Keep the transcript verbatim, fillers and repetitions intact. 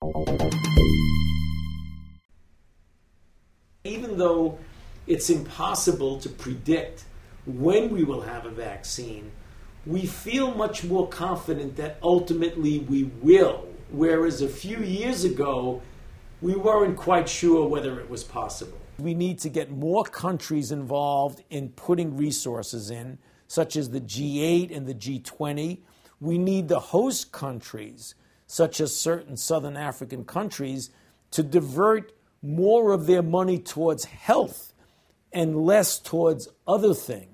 Even though it's impossible to predict when we will have a vaccine, we feel much more confident that ultimately we will, whereas a few years ago, we weren't quite sure whether it was possible. We need to get more countries involved in putting resources in, such as the G eight and the G twenty. We need the host countries, such as certain Southern African countries, to divert more of their money towards health and less towards other things.